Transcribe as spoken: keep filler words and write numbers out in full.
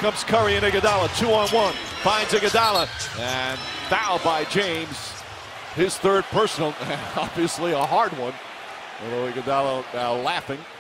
comes Curry and Iguodala, two on one. Finds Iguodala, and foul by James. His third personal, obviously a hard one. Although Iguodala now laughing.